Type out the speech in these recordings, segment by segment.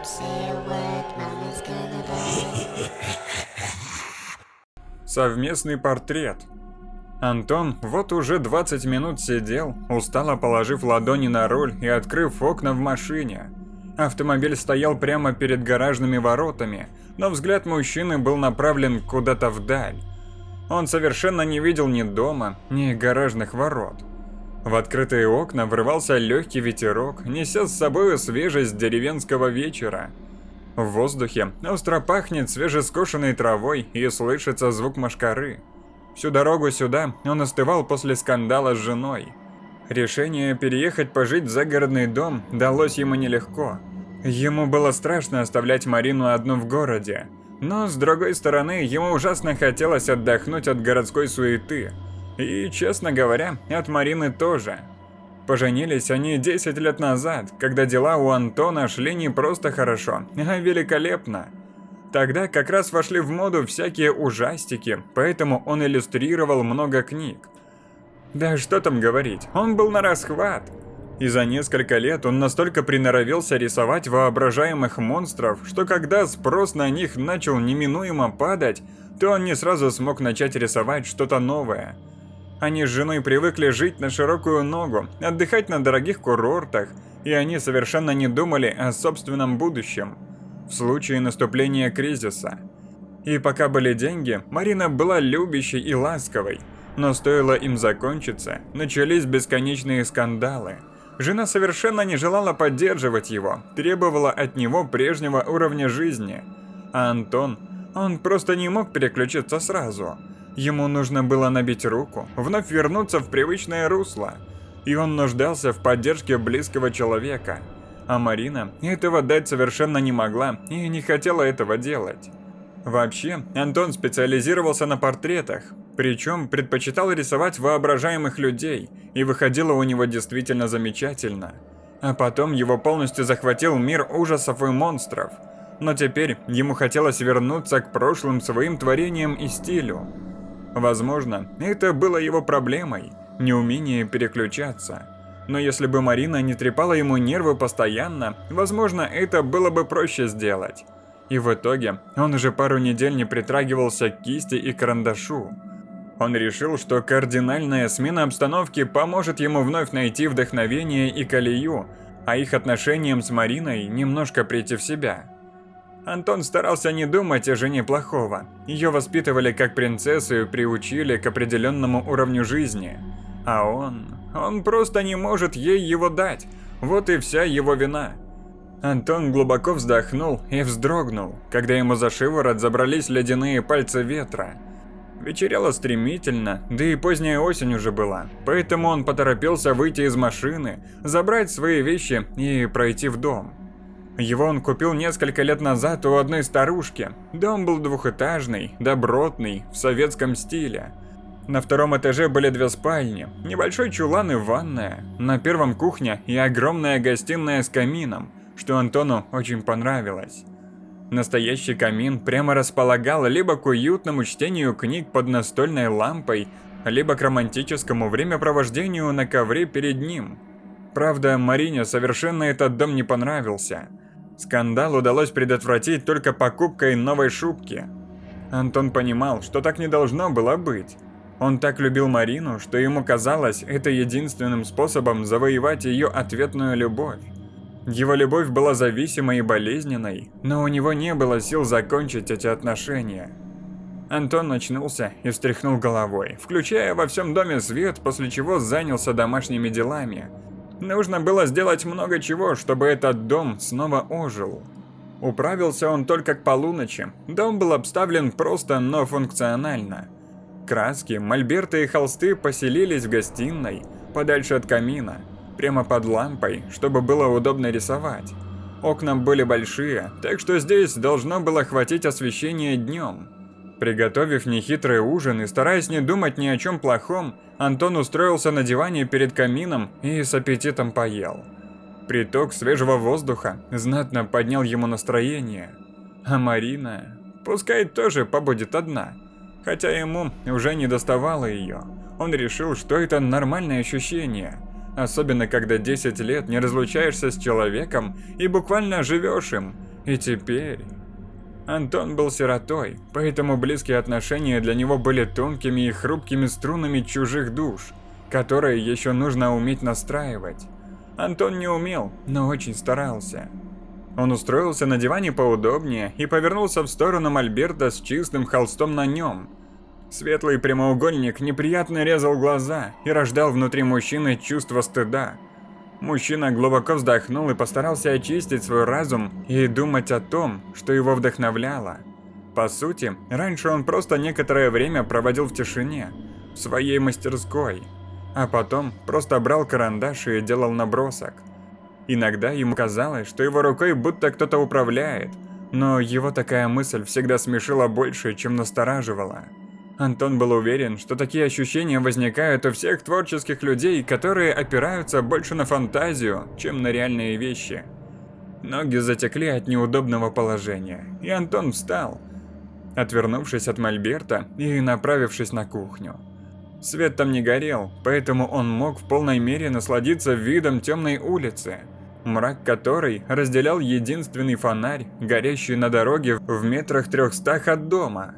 Совместный портрет. Антон вот уже 20 минут сидел, устало положив ладони на руль и открыв окна в машине. Автомобиль стоял прямо перед гаражными воротами, но взгляд мужчины был направлен куда-то вдаль. Он совершенно не видел ни дома, ни гаражных ворот. В открытые окна врывался легкий ветерок, неся с собой свежесть деревенского вечера. В воздухе остро пахнет свежескошенной травой и слышится звук мошкары. Всю дорогу сюда он остывал после скандала с женой. Решение переехать пожить в загородный дом далось ему нелегко. Ему было страшно оставлять Марину одну в городе. Но, с другой стороны, ему ужасно хотелось отдохнуть от городской суеты. И, честно говоря, от Марины тоже. Поженились они 10 лет назад, когда дела у Антона шли не просто хорошо, а великолепно. Тогда как раз вошли в моду всякие ужастики, поэтому он иллюстрировал много книг. Да что там говорить, он был на расхват. И за несколько лет он настолько приноровился рисовать воображаемых монстров, что когда спрос на них начал неминуемо падать, то он не сразу смог начать рисовать что-то новое. Они с женой привыкли жить на широкую ногу, отдыхать на дорогих курортах, и они совершенно не думали о собственном будущем в случае наступления кризиса. И пока были деньги, Марина была любящей и ласковой, но стоило им закончиться, начались бесконечные скандалы. Жена совершенно не желала поддерживать его, требовала от него прежнего уровня жизни. А Антон, он просто не мог переключиться сразу. Ему нужно было набить руку, вновь вернуться в привычное русло. И он нуждался в поддержке близкого человека. А Марина этого дать совершенно не могла и не хотела этого делать. Вообще, Антон специализировался на портретах, причем предпочитал рисовать воображаемых людей, и выходило у него действительно замечательно. А потом его полностью захватил мир ужасов и монстров. Но теперь ему хотелось вернуться к прошлым своим творениям и стилю. Возможно, это было его проблемой – неумение переключаться. Но если бы Марина не трепала ему нервы постоянно, возможно, это было бы проще сделать. И в итоге он уже пару недель не притрагивался к кисти и карандашу. Он решил, что кардинальная смена обстановки поможет ему вновь найти вдохновение и колею, а их отношениям с Мариной немножко прийти в себя. Антон старался не думать о жене плохого. Ее воспитывали как принцессу и приучили к определенному уровню жизни. А он просто не может ей его дать. Вот и вся его вина. Антон глубоко вздохнул и вздрогнул, когда ему за шиворот забрались ледяные пальцы ветра. Вечерело стремительно, да и поздняя осень уже была, поэтому он поторопился выйти из машины, забрать свои вещи и пройти в дом. Его он купил несколько лет назад у одной старушки. Дом был двухэтажный, добротный, в советском стиле. На втором этаже были 2 спальни, небольшой чулан и ванная, на первом кухня и огромная гостиная с камином, что Антону очень понравилось. Настоящий камин прямо располагал либо к уютному чтению книг под настольной лампой, либо к романтическому времяпровождению на ковре перед ним. Правда, Марине совершенно этот дом не понравился. Скандал удалось предотвратить только покупкой новой шубки. Антон понимал, что так не должно было быть. Он так любил Марину, что ему казалось это единственным способом завоевать ее ответную любовь. Его любовь была зависимой и болезненной, но у него не было сил закончить эти отношения. Антон очнулся и встряхнул головой, включая во всем доме свет, после чего занялся домашними делами. Нужно было сделать много чего, чтобы этот дом снова ожил. Управился он только к полуночи. Дом был обставлен просто, но функционально. Краски, мольберты и холсты поселились в гостиной, подальше от камина, прямо под лампой, чтобы было удобно рисовать. Окна были большие, так что здесь должно было хватить освещения днем. Приготовив нехитрый ужин и стараясь не думать ни о чем плохом, Антон устроился на диване перед камином и с аппетитом поел. Приток свежего воздуха знатно поднял ему настроение. А Марина, пускай тоже побудет одна. Хотя ему уже не доставало ее. Он решил, что это нормальное ощущение. Особенно когда 10 лет не разлучаешься с человеком и буквально живешь им. И теперь... Антон был сиротой, поэтому близкие отношения для него были тонкими и хрупкими струнами чужих душ, которые еще нужно уметь настраивать. Антон не умел, но очень старался. Он устроился на диване поудобнее и повернулся в сторону мольберта с чистым холстом на нем. Светлый прямоугольник неприятно резал глаза и рождал внутри мужчины чувство стыда. Мужчина глубоко вздохнул и постарался очистить свой разум и думать о том, что его вдохновляло. По сути, раньше он просто некоторое время проводил в тишине, в своей мастерской, а потом просто брал карандаш и делал набросок. Иногда ему казалось, что его рукой будто кто-то управляет, но его такая мысль всегда смешила больше, чем настораживала. Антон был уверен, что такие ощущения возникают у всех творческих людей, которые опираются больше на фантазию, чем на реальные вещи. Ноги затекли от неудобного положения, и Антон встал, отвернувшись от мольберта и направившись на кухню. Свет там не горел, поэтому он мог в полной мере насладиться видом темной улицы, мрак которой разделял единственный фонарь, горящий на дороге в метрах 300 от дома.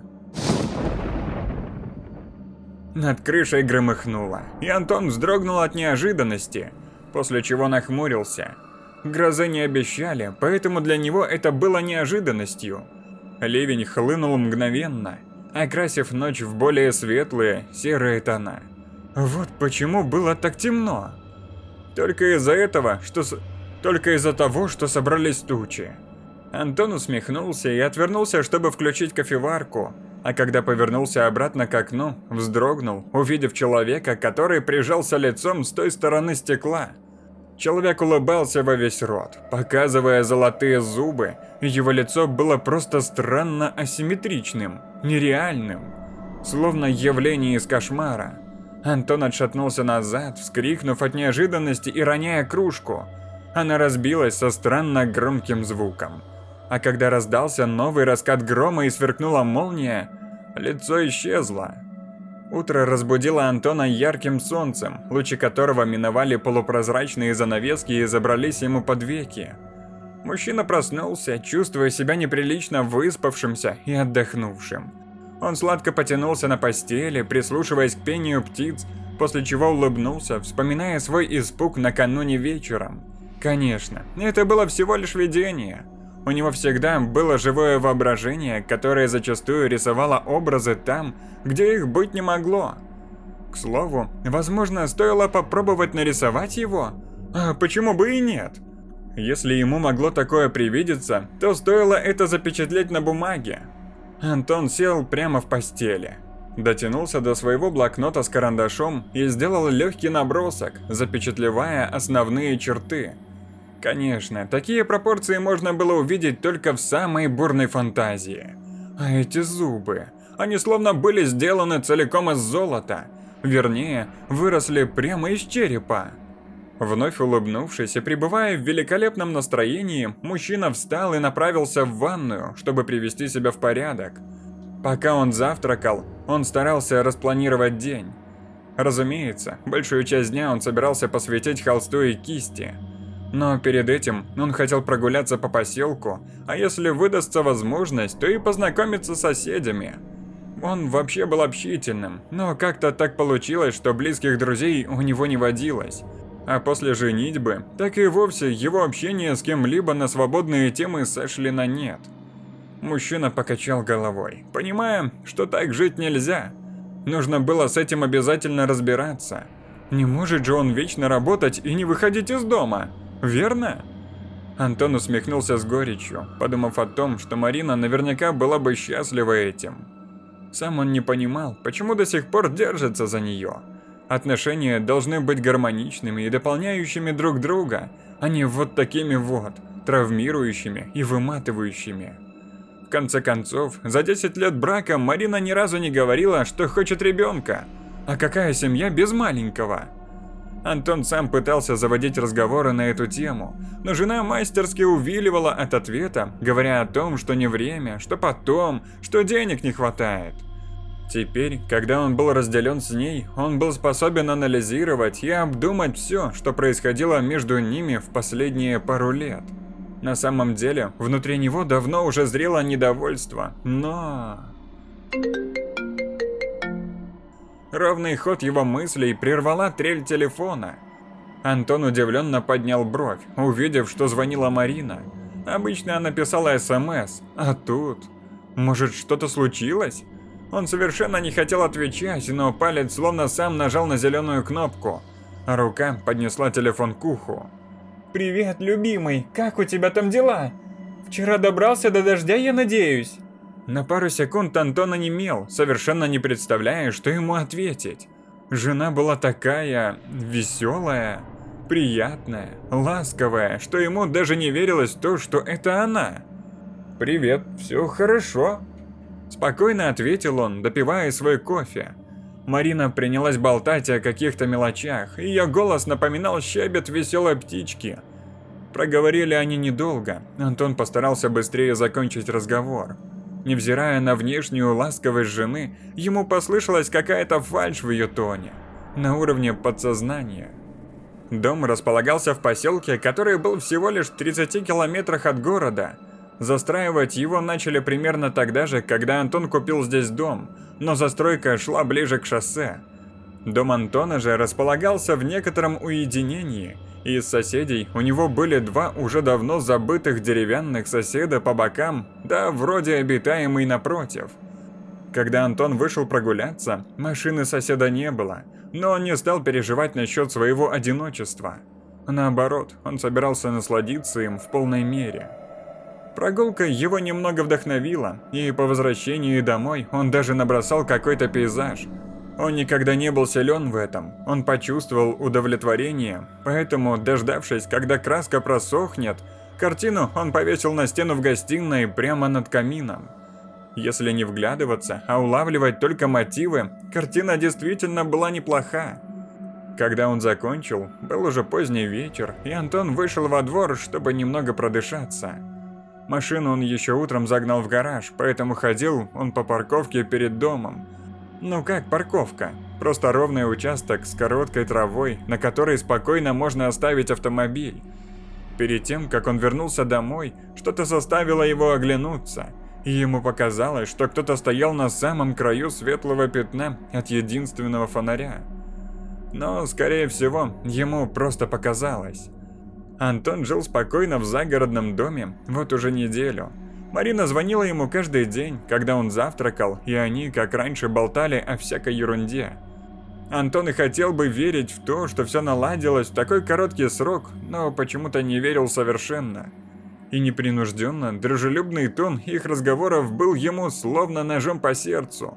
Над крышей громыхнуло, и Антон вздрогнул от неожиданности, после чего нахмурился. Грозы не обещали, поэтому для него это было неожиданностью. Ливень хлынул мгновенно, окрасив ночь в более светлые, серые тона. Вот почему было так темно. Только из-за того, что собрались тучи. Антон усмехнулся и отвернулся, чтобы включить кофеварку. А когда повернулся обратно к окну, вздрогнул, увидев человека, который прижался лицом с той стороны стекла. Человек улыбался во весь рот, показывая золотые зубы, и его лицо было просто странно асимметричным, нереальным, словно явление из кошмара. Антон отшатнулся назад, вскрикнув от неожиданности и роняя кружку. Она разбилась со странно громким звуком. А когда раздался новый раскат грома и сверкнула молния, лицо исчезло. Утро разбудило Антона ярким солнцем, лучи которого миновали полупрозрачные занавески и забрались ему под веки. Мужчина проснулся, чувствуя себя неприлично выспавшимся и отдохнувшим. Он сладко потянулся на постели, прислушиваясь к пению птиц, после чего улыбнулся, вспоминая свой испуг накануне вечером. Конечно, это было всего лишь видение. У него всегда было живое воображение, которое зачастую рисовало образы там, где их быть не могло. К слову, возможно, стоило попробовать нарисовать его? А почему бы и нет? Если ему могло такое привидеться, то стоило это запечатлеть на бумаге. Антон сел прямо в постели, дотянулся до своего блокнота с карандашом и сделал легкий набросок, запечатлевая основные черты. Конечно, такие пропорции можно было увидеть только в самой бурной фантазии. А эти зубы, они словно были сделаны целиком из золота. Вернее, выросли прямо из черепа. Вновь улыбнувшись и пребывая в великолепном настроении, мужчина встал и направился в ванную, чтобы привести себя в порядок. Пока он завтракал, он старался распланировать день. Разумеется, большую часть дня он собирался посвятить холсту и кисти. Но перед этим он хотел прогуляться по поселку, а если выдастся возможность, то и познакомиться с соседями. Он вообще был общительным, но как-то так получилось, что близких друзей у него не водилось. А после женитьбы, так и вовсе его общение с кем-либо на свободные темы сошли на нет. Мужчина покачал головой, понимая, что так жить нельзя. Нужно было с этим обязательно разбираться. Не может же он вечно работать и не выходить из дома. Верно? Антон усмехнулся с горечью, подумав о том, что Марина наверняка была бы счастлива этим. Сам он не понимал, почему до сих пор держится за нее. Отношения должны быть гармоничными и дополняющими друг друга, а не вот такими вот, травмирующими и выматывающими. В конце концов, за 10 лет брака Марина ни разу не говорила, что хочет ребенка. А какая семья без маленького? Антон сам пытался заводить разговоры на эту тему, но жена мастерски увиливала от ответа, говоря о том, что не время, что потом, что денег не хватает. Теперь, когда он был разделен с ней, он был способен анализировать и обдумать все, что происходило между ними в последние пару лет. На самом деле, внутри него давно уже зрело недовольство, но... Ровный ход его мыслей прервала трель телефона. Антон удивленно поднял бровь, увидев, что звонила Марина. Обычно она писала СМС, а тут... Может, что-то случилось? Он совершенно не хотел отвечать, но палец словно сам нажал на зеленую кнопку, а рука поднесла телефон к уху. «Привет, любимый, как у тебя там дела? Вчера добрался до дождя, я надеюсь?» На пару секунд Антон онемел, совершенно не представляя, что ему ответить. Жена была такая... веселая, приятная, ласковая, что ему даже не верилось в то, что это она. «Привет, все хорошо», – спокойно ответил он, допивая свой кофе. Марина принялась болтать о каких-то мелочах, и ее голос напоминал щебет веселой птички. Проговорили они недолго, Антон постарался быстрее закончить разговор. Невзирая на внешнюю ласковость жены, ему послышалась какая-то фальшь в ее тоне, на уровне подсознания. Дом располагался в поселке, который был всего лишь в 30 километрах от города. Застраивать его начали примерно тогда же, когда Антон купил здесь дом, но застройка шла ближе к шоссе. Дом Антона же располагался в некотором уединении, и из соседей у него были два уже давно забытых деревянных соседа по бокам, да вроде обитаемый напротив. Когда Антон вышел прогуляться, машины соседа не было, но он не стал переживать насчет своего одиночества. Наоборот, он собирался насладиться им в полной мере. Прогулка его немного вдохновила, и по возвращении домой он даже набросал какой-то пейзаж. Он никогда не был силен в этом, он почувствовал удовлетворение, поэтому, дождавшись, когда краска просохнет, картину он повесил на стену в гостиной прямо над камином. Если не вглядываться, а улавливать только мотивы, картина действительно была неплоха. Когда он закончил, был уже поздний вечер, и Антон вышел во двор, чтобы немного продышаться. Машину он еще утром загнал в гараж, поэтому ходил он по парковке перед домом. Ну как парковка? Просто ровный участок с короткой травой, на которой спокойно можно оставить автомобиль. Перед тем, как он вернулся домой, что-то заставило его оглянуться, и ему показалось, что кто-то стоял на самом краю светлого пятна от единственного фонаря. Но, скорее всего, ему просто показалось. Антон жил спокойно в загородном доме вот уже неделю. Марина звонила ему каждый день, когда он завтракал, и они, как раньше, болтали о всякой ерунде. Антон и хотел бы верить в то, что все наладилось в такой короткий срок, но почему-то не верил совершенно. И непринужденно, дружелюбный тон их разговоров был ему словно ножом по сердцу.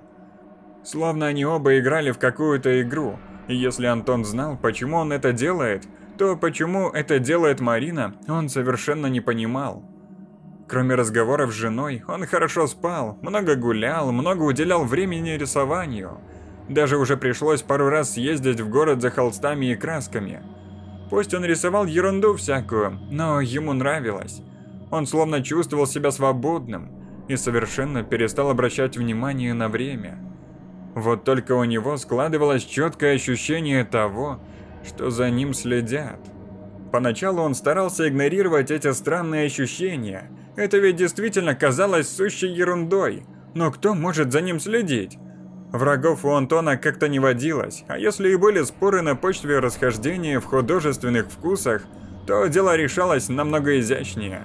Словно они оба играли в какую-то игру, и если Антон знал, почему он это делает, то почему это делает Марина, он совершенно не понимал. Кроме разговоров с женой, он хорошо спал, много гулял, много уделял времени рисованию. Даже уже пришлось пару раз съездить в город за холстами и красками. Пусть он рисовал ерунду всякую, но ему нравилось. Он словно чувствовал себя свободным и совершенно перестал обращать внимание на время. Вот только у него складывалось четкое ощущение того, что за ним следят. Поначалу он старался игнорировать эти странные ощущения. Это ведь действительно казалось сущей ерундой. Но кто может за ним следить? Врагов у Антона как-то не водилось, а если и были споры на почве расхождения в художественных вкусах, то дело решалось намного изящнее.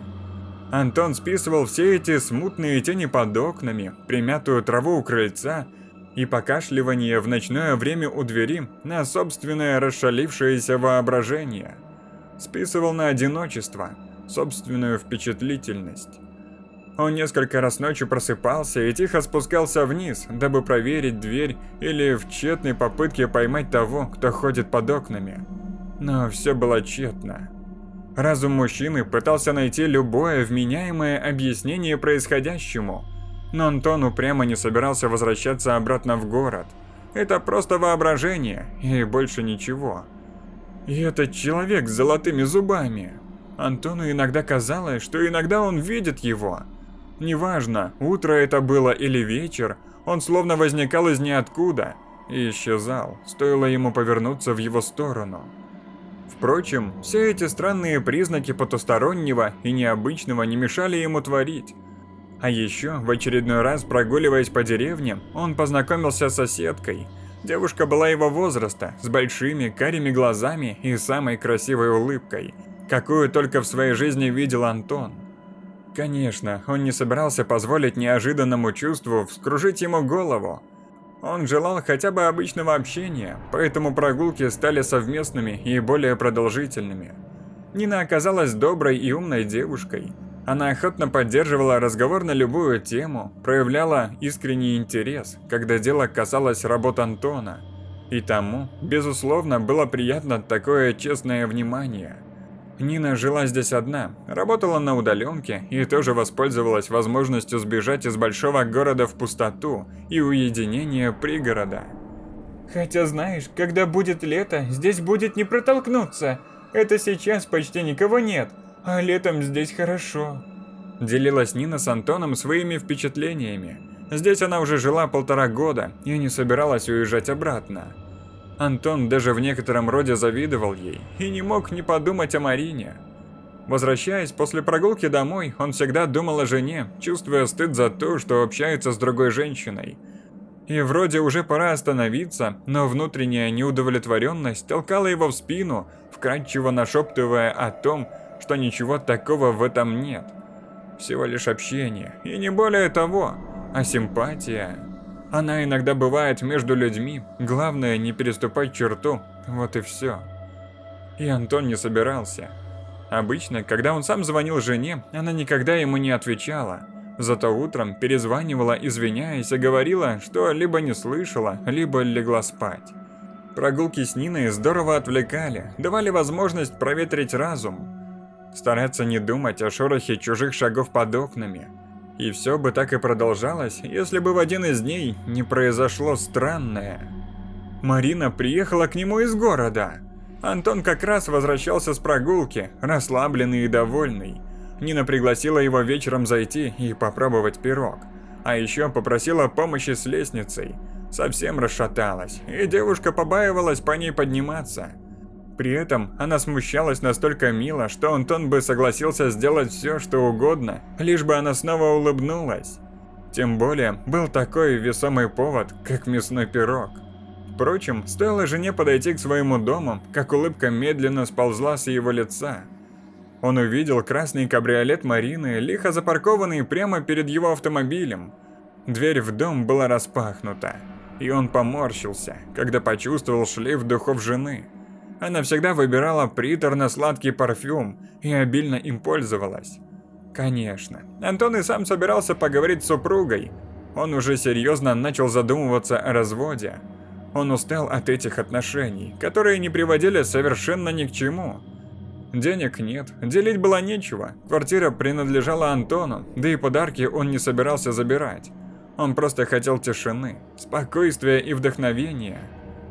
Антон списывал все эти смутные тени под окнами, примятую траву у крыльца и покашливание в ночное время у двери на собственное расшалившееся воображение. Списывал на одиночество, собственную впечатлительность. Он несколько раз ночью просыпался и тихо спускался вниз, дабы проверить дверь или в тщетной попытке поймать того, кто ходит под окнами. Но все было тщетно. Разум мужчины пытался найти любое вменяемое объяснение происходящему, но Антон упрямо не собирался возвращаться обратно в город. Это просто воображение и больше ничего. И этот человек с золотыми зубами. Антону иногда казалось, что иногда он видит его. Неважно, утро это было или вечер, он словно возникал из ниоткуда и исчезал, стоило ему повернуться в его сторону. Впрочем, все эти странные признаки потустороннего и необычного не мешали ему творить. А еще, в очередной раз прогуливаясь по деревне, он познакомился с соседкой. Девушка была его возраста, с большими карими глазами и самой красивой улыбкой, какую только в своей жизни видел Антон. Конечно, он не собирался позволить неожиданному чувству вскружить ему голову. Он желал хотя бы обычного общения, поэтому прогулки стали совместными и более продолжительными. Нина оказалась доброй и умной девушкой. Она охотно поддерживала разговор на любую тему, проявляла искренний интерес, когда дело касалось работ Антона. И тому, безусловно, было приятно такое честное внимание. Нина жила здесь одна, работала на удаленке и тоже воспользовалась возможностью сбежать из большого города в пустоту и уединение пригорода. Хотя знаешь, когда будет лето, здесь будет не протолкнуться. Это сейчас почти никого нет, а летом здесь хорошо. Делилась Нина с Антоном своими впечатлениями. Здесь она уже жила 1,5 года и не собиралась уезжать обратно. Антон даже в некотором роде завидовал ей и не мог не подумать о Марине. Возвращаясь после прогулки домой, он всегда думал о жене, чувствуя стыд за то, что общается с другой женщиной. И вроде уже пора остановиться, но внутренняя неудовлетворенность толкала его в спину, вкрадчиво нашептывая о том, что ничего такого в этом нет. Всего лишь общение, и не более того, а симпатия. Она иногда бывает между людьми, главное не переступать черту, вот и все. И Антон не собирался. Обычно, когда он сам звонил жене, она никогда ему не отвечала. Зато утром перезванивала, извиняясь, и говорила, что либо не слышала, либо легла спать. Прогулки с Ниной здорово отвлекали, давали возможность проветрить разум. Стараться не думать о шорохе чужих шагов под окнами. И все бы так и продолжалось, если бы в один из дней не произошло странное. Марина приехала к нему из города. Антон как раз возвращался с прогулки, расслабленный и довольный. Нина пригласила его вечером зайти и попробовать пирог. А еще попросила помощи с лестницей. Совсем расшаталась, и девушка побаивалась по ней подниматься. При этом она смущалась настолько мило, что Антон бы согласился сделать все, что угодно, лишь бы она снова улыбнулась. Тем более, был такой весомый повод, как мясной пирог. Впрочем, стоило жене подойти к своему дому, как улыбка медленно сползла с его лица. Он увидел красный кабриолет Марины, лихо запаркованный прямо перед его автомобилем. Дверь в дом была распахнута, и он поморщился, когда почувствовал шлейф духов жены. Она всегда выбирала приторно-сладкий парфюм и обильно им пользовалась. Конечно, Антон и сам собирался поговорить с супругой. Он уже серьезно начал задумываться о разводе. Он устал от этих отношений, которые не приводили совершенно ни к чему. Денег нет, делить было нечего, квартира принадлежала Антону, да и подарки он не собирался забирать. Он просто хотел тишины, спокойствия и вдохновения.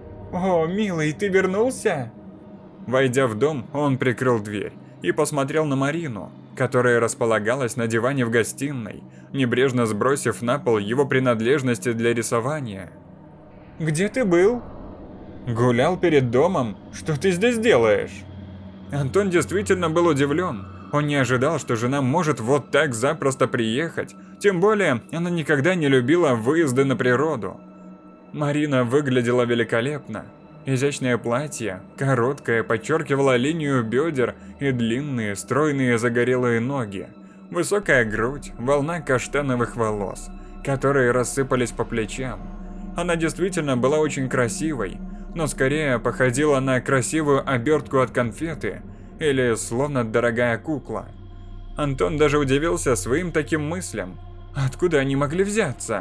О, милый, ты вернулся? Войдя в дом, он прикрыл дверь и посмотрел на Марину, которая располагалась на диване в гостиной, небрежно сбросив на пол его принадлежности для рисования. Где ты был? Гулял перед домом. Что ты здесь делаешь? Антон действительно был удивлен. Он не ожидал, что жена может вот так запросто приехать, тем более она никогда не любила выезды на природу. Марина выглядела великолепно. Изящное платье, короткое, подчеркивало линию бедер и длинные, стройные загорелые ноги. Высокая грудь, волна каштановых волос, которые рассыпались по плечам. Она действительно была очень красивой, но скорее походила на красивую обертку от конфеты или словно дорогая кукла. Антон даже удивился своим таким мыслям. Откуда они могли взяться?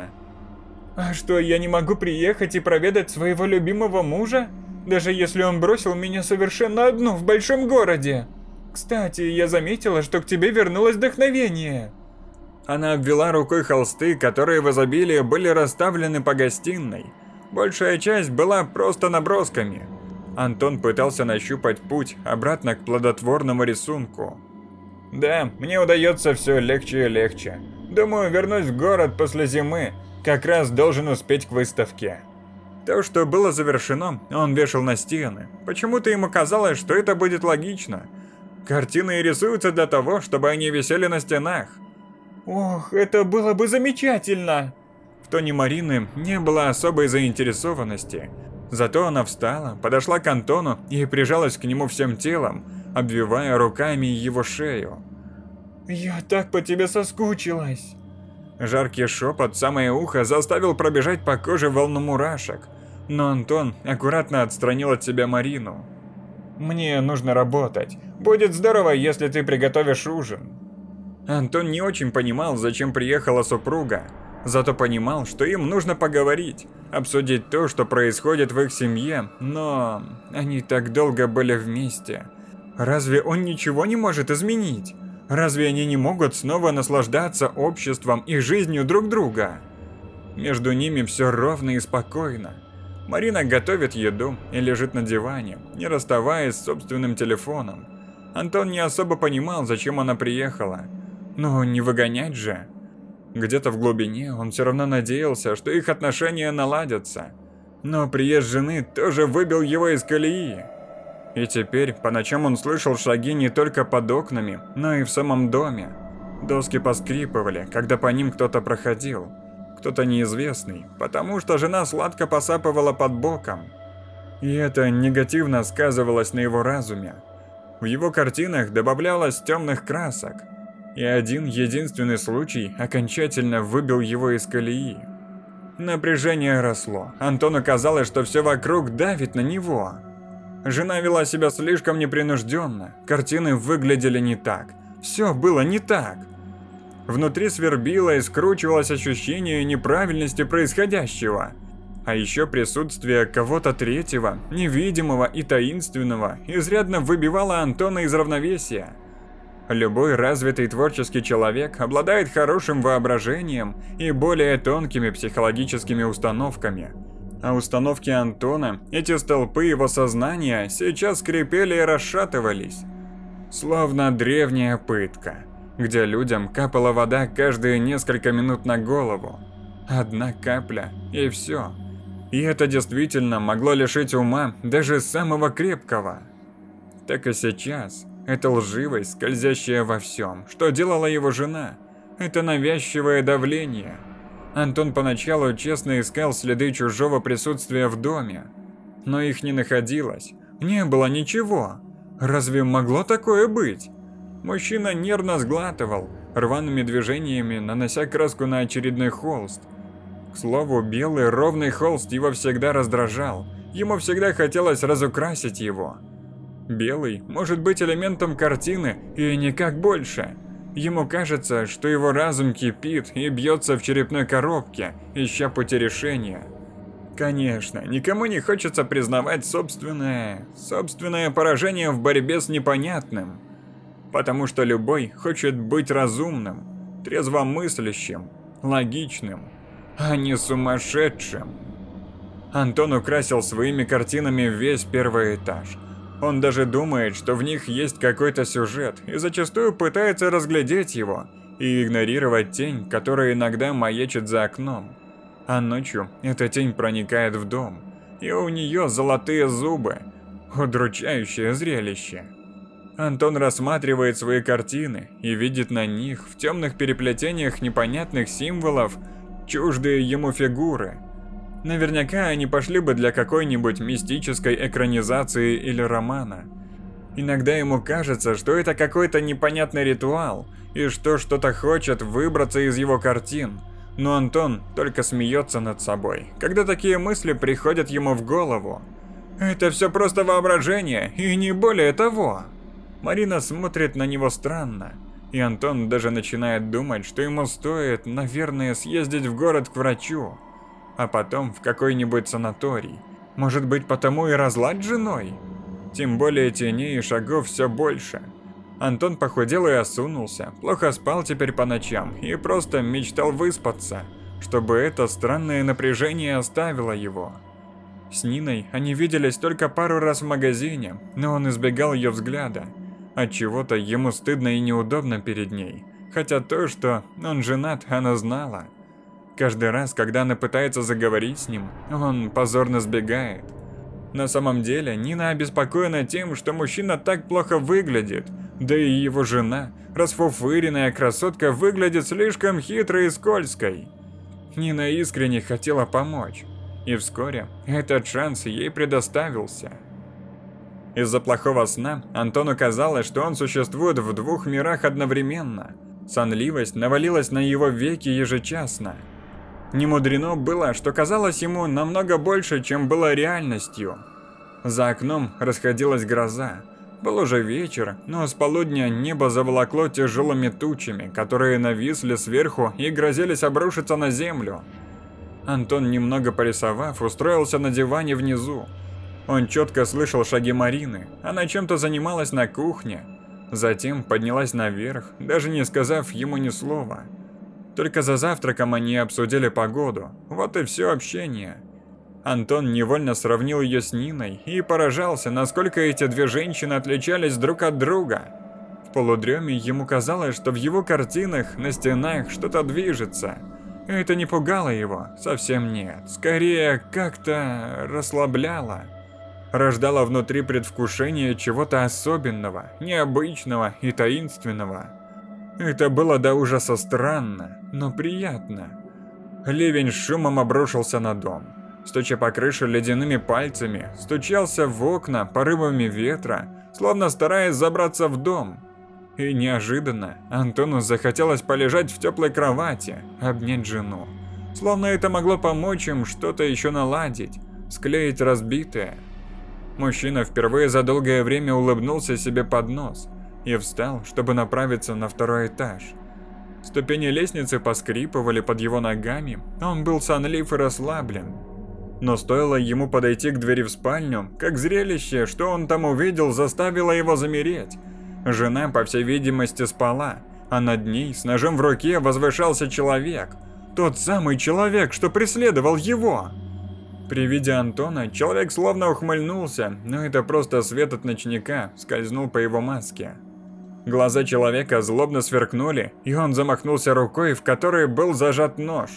А что, я не могу приехать и проведать своего любимого мужа? Даже если он бросил меня совершенно одну в большом городе. Кстати, я заметила, что к тебе вернулось вдохновение. Она обвела рукой холсты, которые в изобилии были расставлены по гостиной. Большая часть была просто набросками. Антон пытался нащупать путь обратно к плодотворному рисунку. Да, мне удается все легче и легче. Думаю, вернусь в город после зимы. Как раз должен успеть к выставке. То, что было завершено, он вешал на стены. Почему-то ему казалось, что это будет логично. Картины и рисуются для того, чтобы они висели на стенах. Ох, это было бы замечательно! В тоне Марины не было особой заинтересованности. Зато она встала, подошла к Антону и прижалась к нему всем телом, обвивая руками его шею. «Я так по тебе соскучилась!» Жаркий шепот в самое ухо заставил пробежать по коже волну мурашек. Но Антон аккуратно отстранил от себя Марину. «Мне нужно работать. Будет здорово, если ты приготовишь ужин». Антон не очень понимал, зачем приехала супруга. Зато понимал, что им нужно поговорить, обсудить то, что происходит в их семье, но они так долго были вместе. Разве он ничего не может изменить? Разве они не могут снова наслаждаться обществом и жизнью друг друга? Между ними все ровно и спокойно. Марина готовит еду и лежит на диване, не расставаясь с собственным телефоном. Антон не особо понимал, зачем она приехала. Но не выгонять же. Где-то в глубине он все равно надеялся, что их отношения наладятся. Но приезд жены тоже выбил его из колеи. И теперь по ночам он слышал шаги не только под окнами, но и в самом доме. Доски поскрипывали, когда по ним кто-то проходил. Кто-то неизвестный, потому что жена сладко посапывала под боком. И это негативно сказывалось на его разуме. В его картинах добавлялось темных красок. И один единственный случай окончательно выбил его из колеи. Напряжение росло. Антону казалось, что все вокруг давит на него. Жена вела себя слишком непринужденно. Картины выглядели не так. Все было не так. Внутри свербило и скручивалось ощущение неправильности происходящего. А еще присутствие кого-то третьего, невидимого и таинственного, изрядно выбивало Антона из равновесия. Любой развитый творческий человек обладает хорошим воображением и более тонкими психологическими установками. А установки Антона, эти столпы его сознания, сейчас скрипели и расшатывались. Словно древняя пытка, где людям капала вода каждые несколько минут на голову. Одна капля и все. И это действительно могло лишить ума даже самого крепкого. Так и сейчас. Это лживость, скользящая во всем, что делала его жена. Это навязчивое давление. Антон поначалу честно искал следы чужого присутствия в доме. Но их не находилось. Не было ничего. Разве могло такое быть? Мужчина нервно сглатывал, рваными движениями нанося краску на очередной холст. К слову, белый ровный холст его всегда раздражал. Ему всегда хотелось разукрасить его. Белый может быть элементом картины и никак больше. Ему кажется, что его разум кипит и бьется в черепной коробке, ища пути решения. Конечно, никому не хочется признавать собственное поражение в борьбе с непонятным. Потому что любой хочет быть разумным, трезвомыслящим, логичным, а не сумасшедшим. Антон украсил своими картинами весь первый этаж. Он даже думает, что в них есть какой-то сюжет, и зачастую пытается разглядеть его и игнорировать тень, которая иногда маячит за окном. А ночью эта тень проникает в дом, и у нее золотые зубы. Удручающее зрелище. Антон рассматривает свои картины и видит на них в темных переплетениях непонятных символов чуждые ему фигуры. Наверняка они пошли бы для какой-нибудь мистической экранизации или романа. Иногда ему кажется, что это какой-то непонятный ритуал, и что что-то хочет выбраться из его картин. Но Антон только смеется над собой, когда такие мысли приходят ему в голову. Это все просто воображение, и не более того. Марина смотрит на него странно, и Антон даже начинает думать, что ему стоит, наверное, съездить в город к врачу. А потом в какой-нибудь санаторий. Может быть, потому и разлад с женой? Тем более теней и шагов все больше. Антон похудел и осунулся, плохо спал теперь по ночам и просто мечтал выспаться, чтобы это странное напряжение оставило его. С Ниной они виделись только пару раз в магазине, но он избегал ее взгляда. Отчего-то ему стыдно и неудобно перед ней, хотя то, что он женат, она знала. Каждый раз, когда она пытается заговорить с ним, он позорно сбегает. На самом деле, Нина обеспокоена тем, что мужчина так плохо выглядит, да и его жена, расфуфыренная красотка, выглядит слишком хитрой и скользкой. Нина искренне хотела помочь, и вскоре этот шанс ей предоставился. Из-за плохого сна Антону казалось, что он существует в двух мирах одновременно. Сонливость навалилась на его веки ежечасно. Немудрено было, что казалось ему намного больше, чем было реальностью. За окном расходилась гроза. Был уже вечер, но с полудня небо заволокло тяжелыми тучами, которые нависли сверху и грозились обрушиться на землю. Антон, немного порисовав, устроился на диване внизу. Он четко слышал шаги Марины, она чем-то занималась на кухне. Затем поднялась наверх, даже не сказав ему ни слова. Только за завтраком они обсудили погоду, вот и все общение. Антон невольно сравнил ее с Ниной и поражался, насколько эти две женщины отличались друг от друга. В полудреме ему казалось, что в его картинах на стенах что-то движется. Это не пугало его, совсем нет, скорее как-то расслабляло. Рождало внутри предвкушение чего-то особенного, необычного и таинственного. Это было до ужаса странно, но приятно. Ливень с шумом обрушился на дом. Стуча по крыше ледяными пальцами, стучался в окна порывами ветра, словно стараясь забраться в дом. И неожиданно Антону захотелось полежать в теплой кровати, обнять жену. Словно это могло помочь им что-то еще наладить, склеить разбитое. Мужчина впервые за долгое время улыбнулся себе под нос и встал, чтобы направиться на второй этаж. Ступени лестницы поскрипывали под его ногами, он был сонлив и расслаблен. Но стоило ему подойти к двери в спальню, как зрелище, что он там увидел, заставило его замереть. Жена, по всей видимости, спала, а над ней с ножом в руке возвышался человек. Тот самый человек, что преследовал его. При виде Антона человек словно ухмыльнулся, но это просто свет от ночника скользнул по его маске. Глаза человека злобно сверкнули, и он замахнулся рукой, в которой был зажат нож.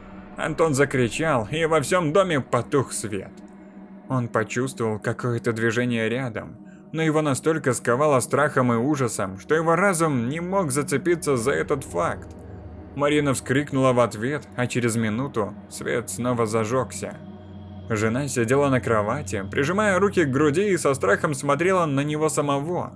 Антон закричал, и во всем доме потух свет. Он почувствовал какое-то движение рядом, но его настолько сковало страхом и ужасом, что его разум не мог зацепиться за этот факт. Марина вскрикнула в ответ, а через минуту свет снова зажегся. Жена сидела на кровати, прижимая руки к груди и со страхом смотрела на него самого.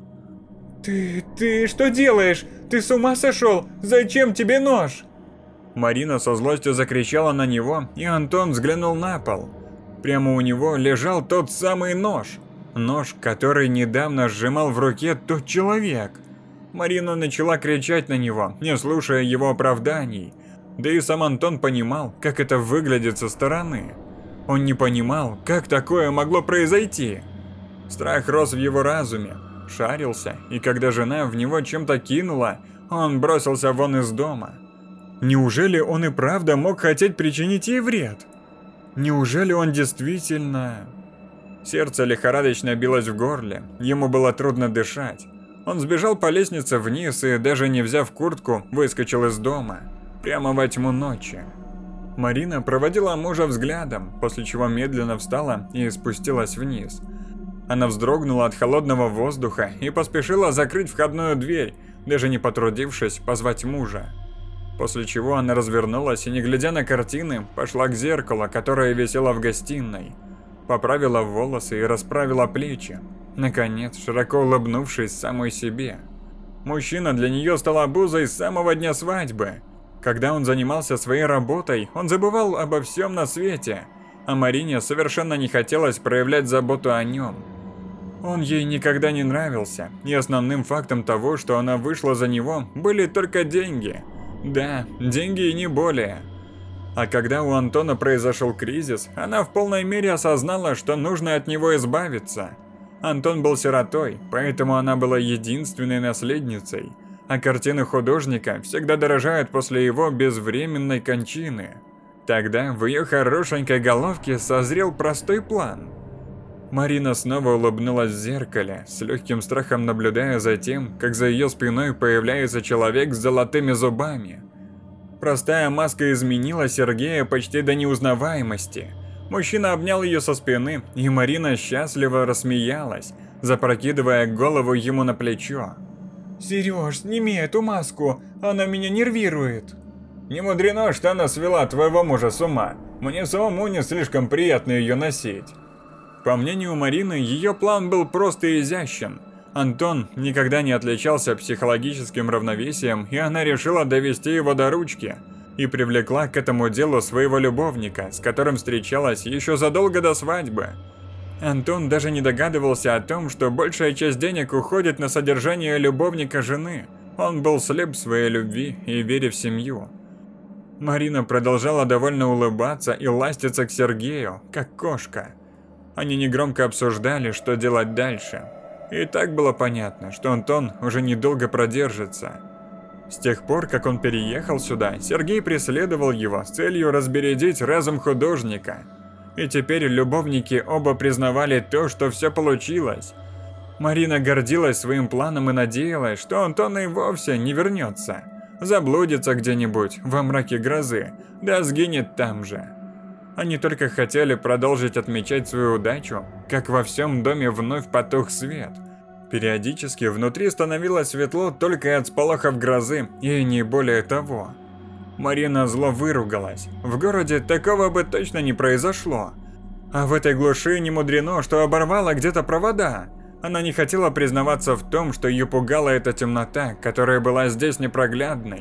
Ты что делаешь? Ты с ума сошел? Зачем тебе нож? Марина со злостью закричала на него, и Антон взглянул на пол. Прямо у него лежал тот самый нож. Нож, который недавно сжимал в руке тот человек. Марина начала кричать на него, не слушая его оправданий. Да и сам Антон понимал, как это выглядит со стороны. Он не понимал, как такое могло произойти. Страх рос в его разуме, шарился, и когда жена в него чем-то кинула, он бросился вон из дома. Неужели он и правда мог хотеть причинить ей вред? Неужели он действительно... Сердце лихорадочно билось в горле, ему было трудно дышать. Он сбежал по лестнице вниз и, даже не взяв куртку, выскочил из дома, прямо во тьму ночи. Марина проводила мужа взглядом, после чего медленно встала и спустилась вниз. Она вздрогнула от холодного воздуха и поспешила закрыть входную дверь, даже не потрудившись позвать мужа. После чего она развернулась и, не глядя на картины, пошла к зеркалу, которое висело в гостиной. Поправила волосы и расправила плечи, наконец, широко улыбнувшись самой себе. Мужчина для нее стал обузой с самого дня свадьбы. Когда он занимался своей работой, он забывал обо всем на свете, а Марине совершенно не хотелось проявлять заботу о нем. Он ей никогда не нравился, и основным фактом того, что она вышла за него, были только деньги. Да, деньги и не более. А когда у Антона произошел кризис, она в полной мере осознала, что нужно от него избавиться. Антон был сиротой, поэтому она была единственной наследницей, а картины художника всегда дорожают после его безвременной кончины. Тогда в ее хорошенькой головке созрел простой план. Марина снова улыбнулась в зеркале, с легким страхом наблюдая за тем, как за ее спиной появляется человек с золотыми зубами. Простая маска изменила Сергея почти до неузнаваемости. Мужчина обнял ее со спины, и Марина счастливо рассмеялась, запрокидывая голову ему на плечо. «Сереж, сними эту маску, она меня нервирует». «Не мудрено, что она свела твоего мужа с ума. Мне самому не слишком приятно ее носить». По мнению Марины, ее план был просто и изящен. Антон никогда не отличался психологическим равновесием, и она решила довести его до ручки и привлекла к этому делу своего любовника, с которым встречалась еще задолго до свадьбы. Антон даже не догадывался о том, что большая часть денег уходит на содержание любовника жены. Он был слеп в своей любви и вере в семью. Марина продолжала довольно улыбаться и ластиться к Сергею, как кошка. Они негромко обсуждали, что делать дальше. И так было понятно, что Антон уже недолго продержится. С тех пор, как он переехал сюда, Сергей преследовал его с целью разбередить разум художника. И теперь любовники оба признавали то, что все получилось. Марина гордилась своим планом и надеялась, что Антон и вовсе не вернется. Заблудится где-нибудь во мраке грозы, да сгинет там же. Они только хотели продолжить отмечать свою удачу, как во всем доме вновь потух свет. Периодически внутри становилось светло только от сполохов грозы, и не более того. Марина зло выругалась. В городе такого бы точно не произошло. А в этой глуши не мудрено, что оборвала где-то провода. Она не хотела признаваться в том, что ее пугала эта темнота, которая была здесь непроглядной.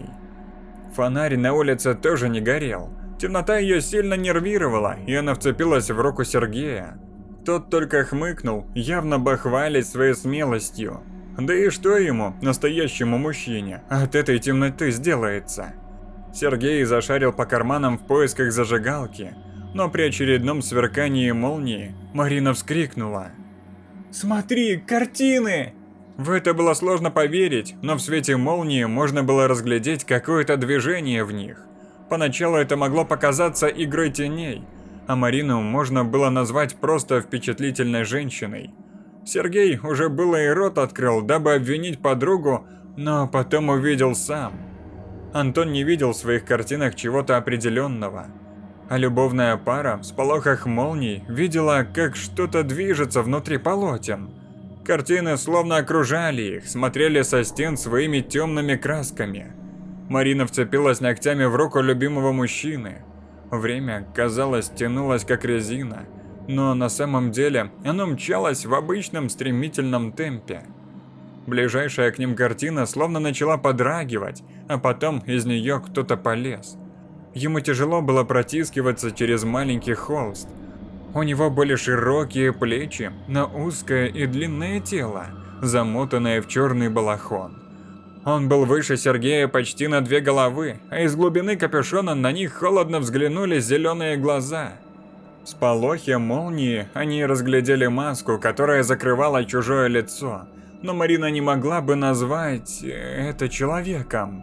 Фонарь на улице тоже не горел. Темнота ее сильно нервировала, и она вцепилась в руку Сергея. Тот только хмыкнул, явно бахвалясь своей смелостью. Да и что ему, настоящему мужчине, от этой темноты сделается? Сергей зашарил по карманам в поисках зажигалки, но при очередном сверкании молнии Марина вскрикнула. «Смотри, картины!» В это было сложно поверить, но в свете молнии можно было разглядеть какое-то движение в них. Поначалу это могло показаться игрой теней, а Марину можно было назвать просто впечатлительной женщиной. Сергей уже было и рот открыл, дабы обвинить подругу, но потом увидел сам. Антон не видел в своих картинах чего-то определенного, а любовная пара в сполохах молний видела, как что-то движется внутри полотен. Картины словно окружали их, смотрели со стен своими темными красками. Марина вцепилась ногтями в руку любимого мужчины. Время, казалось, тянулось как резина, но на самом деле оно мчалось в обычном стремительном темпе. Ближайшая к ним картина словно начала подрагивать, а потом из нее кто-то полез. Ему тяжело было протискиваться через маленький холст. У него были широкие плечи, но узкое и длинное тело, замотанное в черный балахон. Он был выше Сергея почти на 2 головы, а из глубины капюшона на них холодно взглянули зеленые глаза. В сполохе молнии они разглядели маску, которая закрывала чужое лицо, но Марина не могла бы назвать это человеком.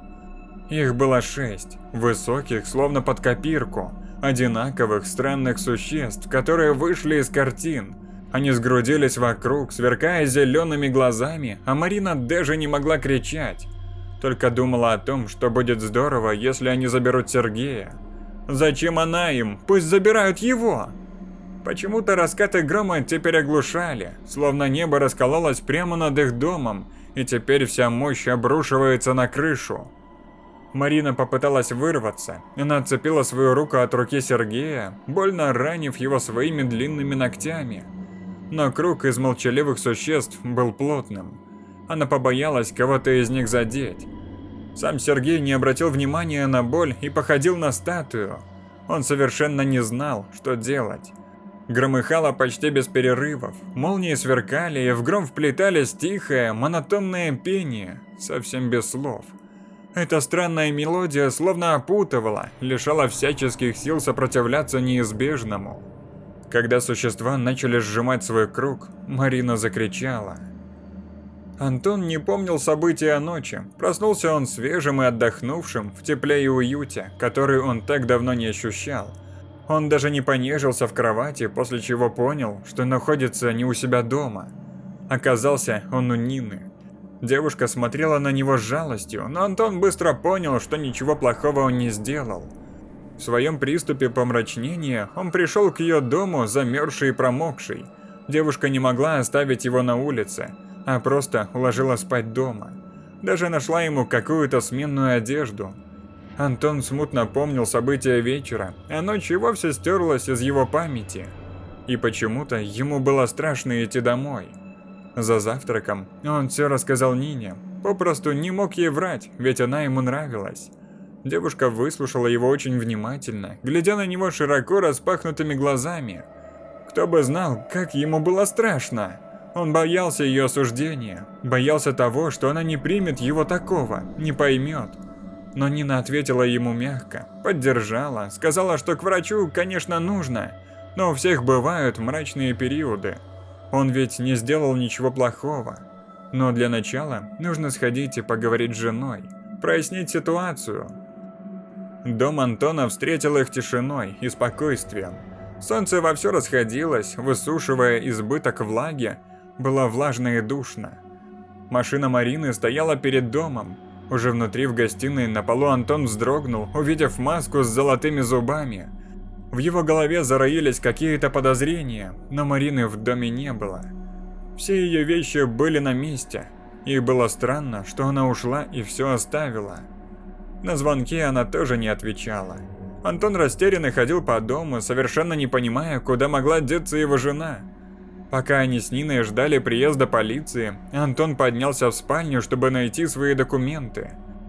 Их было 6, высоких, словно под копирку, одинаковых странных существ, которые вышли из картин. Они сгрудились вокруг, сверкая зелеными глазами, а Марина даже не могла кричать. Только думала о том, что будет здорово, если они заберут Сергея. Зачем она им? Пусть забирают его! Почему-то раскаты грома теперь оглушали, словно небо раскололось прямо над их домом, и теперь вся мощь обрушивается на крышу. Марина попыталась вырваться. Она отцепила свою руку от руки Сергея, больно ранив его своими длинными ногтями. Но круг из молчаливых существ был плотным. Она побоялась кого-то из них задеть. Сам Сергей не обратил внимания на боль и походил на статую. Он совершенно не знал, что делать. Громыхало почти без перерывов, молнии сверкали, и в гром вплетались тихое, монотонное пение, совсем без слов. Эта странная мелодия словно опутывала, лишала всяческих сил сопротивляться неизбежному. Когда существа начали сжимать свой круг, Марина закричала. Антон не помнил события ночи. Проснулся он свежим и отдохнувшим, в тепле и уюте, который он так давно не ощущал. Он даже не понежился в кровати, после чего понял, что находится не у себя дома. Оказался он у Нины. Девушка смотрела на него с жалостью, но Антон быстро понял, что ничего плохого он не сделал. В своем приступе помрачнения он пришел к ее дому замерзший и промокший. Девушка не могла оставить его на улице, а просто уложила спать дома. Даже нашла ему какую-то сменную одежду. Антон смутно помнил события вечера, а ночь и вовсе стерлась из его памяти. И почему-то ему было страшно идти домой. За завтраком он все рассказал Нине, попросту не мог ей врать, ведь она ему нравилась. Девушка выслушала его очень внимательно, глядя на него широко распахнутыми глазами. Кто бы знал, как ему было страшно. Он боялся ее осуждения, боялся того, что она не примет его такого, не поймет. Но Нина ответила ему мягко, поддержала, сказала, что к врачу, конечно, нужно, но у всех бывают мрачные периоды. Он ведь не сделал ничего плохого. Но для начала нужно сходить и поговорить с женой, прояснить ситуацию. Дом Антона встретил их тишиной и спокойствием. Солнце вовсю расходилось, высушивая избыток влаги, было влажно и душно. Машина Марины стояла перед домом. Уже внутри в гостиной на полу Антон вздрогнул, увидев маску с золотыми зубами. В его голове зароились какие-то подозрения, но Марины в доме не было. Все ее вещи были на месте, и было странно, что она ушла и все оставила. На звонки она тоже не отвечала. Антон растерянно ходил по дому, совершенно не понимая, куда могла деться его жена. Пока они с Ниной ждали приезда полиции, Антон поднялся в спальню, чтобы найти свои документы.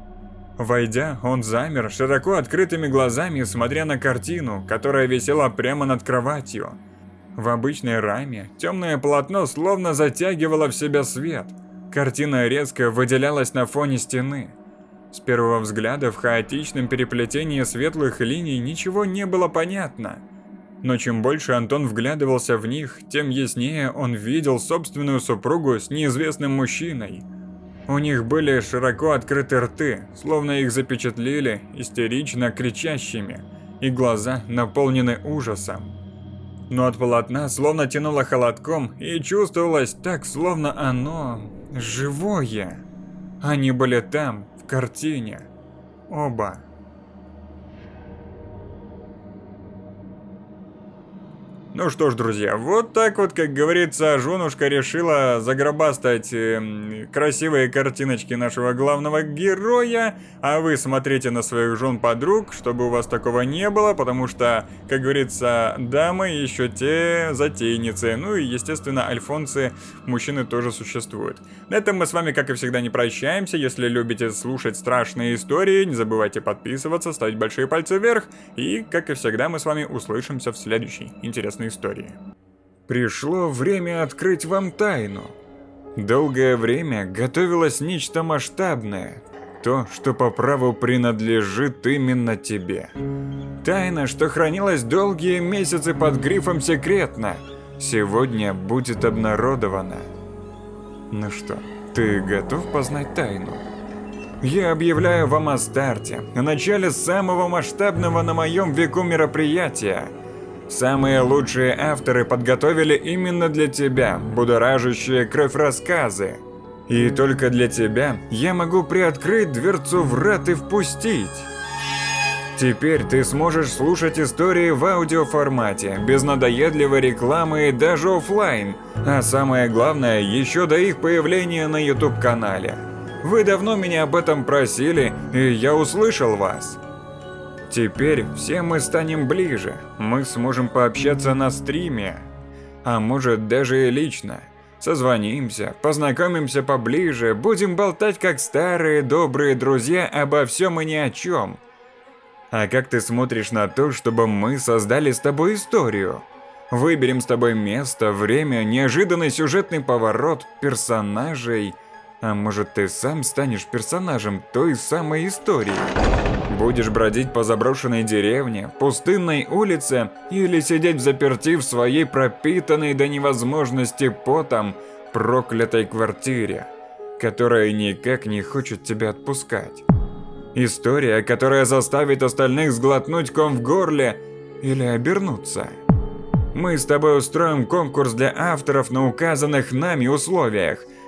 Войдя, он замер, широко открытыми глазами, смотря на картину, которая висела прямо над кроватью. В обычной раме темное полотно словно затягивало в себя свет. Картина резко выделялась на фоне стены. С первого взгляда в хаотичном переплетении светлых линий ничего не было понятно. Но чем больше Антон вглядывался в них, тем яснее он видел собственную супругу с неизвестным мужчиной. У них были широко открыты рты, словно их запечатлели истерично кричащими, и глаза наполнены ужасом. Но от полотна словно тянуло холодком, и чувствовалось так, словно оно живое. Они были там, в картине. Оба. Ну что ж, друзья, вот так вот, как говорится, женушка решила загробастать красивые картиночки нашего главного героя, а вы смотрите на своих жен-подруг, чтобы у вас такого не было, потому что, как говорится, дамы еще те затейницы, ну и, естественно, альфонсы, мужчины тоже существуют. На этом мы с вами, как и всегда, не прощаемся. Если любите слушать страшные истории, не забывайте подписываться, ставить большие пальцы вверх, и, как и всегда, мы с вами услышимся в следующей интересной истории. Пришло время открыть вам тайну. Долгое время готовилось нечто масштабное, то, что по праву принадлежит именно тебе. Тайна, что хранилась долгие месяцы под грифом «секретно», сегодня будет обнародована. Ну что, ты готов познать тайну? Я объявляю вам о старте, о начале самого масштабного на моем веку мероприятия. Самые лучшие авторы подготовили именно для тебя будоражащие кровь рассказы. И только для тебя я могу приоткрыть дверцу врат и впустить. Теперь ты сможешь слушать истории в аудиоформате, без надоедливой рекламы и даже офлайн, а самое главное, еще до их появления на YouTube-канале. Вы давно меня об этом просили, и я услышал вас. Теперь все мы станем ближе, мы сможем пообщаться на стриме, а может даже и лично. Созвонимся, познакомимся поближе, будем болтать как старые добрые друзья обо всем и ни о чем. А как ты смотришь на то, чтобы мы создали с тобой историю? Выберем с тобой место, время, неожиданный сюжетный поворот, персонажей. А может, ты сам станешь персонажем той самой истории? Будешь бродить по заброшенной деревне, пустынной улице или сидеть взаперти в своей пропитанной до невозможности потом проклятой квартире, которая никак не хочет тебя отпускать? История, которая заставит остальных сглотнуть ком в горле или обернуться. Мы с тобой устроим конкурс для авторов на указанных нами условиях.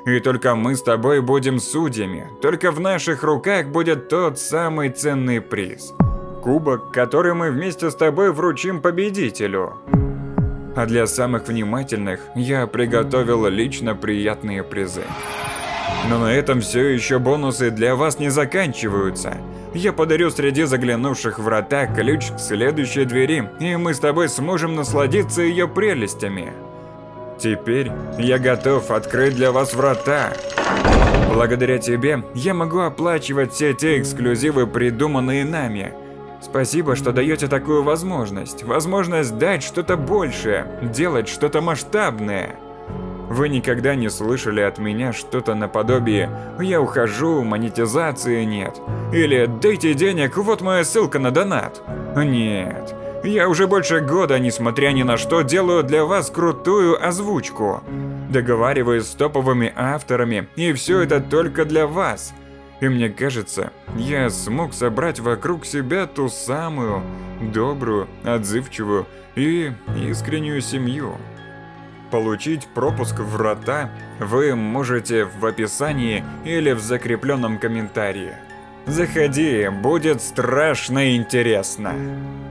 И только мы с тобой будем судьями. Только в наших руках будет тот самый ценный приз. Кубок, который мы вместе с тобой вручим победителю. А для самых внимательных я приготовил лично приятные призы. Но на этом все еще бонусы для вас не заканчиваются. Я подарю среди заглянувших в врата ключ к следующей двери, и мы с тобой сможем насладиться ее прелестями. Теперь я готов открыть для вас врата. Благодаря тебе я могу оплачивать все те эксклюзивы, придуманные нами. Спасибо, что даете такую возможность. Возможность дать что-то большее, делать что-то масштабное. Вы никогда не слышали от меня что-то наподобие «я ухожу, монетизации нет» или «дайте денег, вот моя ссылка на донат». Нет, я уже больше года, несмотря ни на что, делаю для вас крутую озвучку. Договариваюсь с топовыми авторами, и все это только для вас. И мне кажется, я смог собрать вокруг себя ту самую добрую, отзывчивую и искреннюю семью. Получить пропуск в врата вы можете в описании или в закрепленном комментарии. Заходи, будет страшно интересно.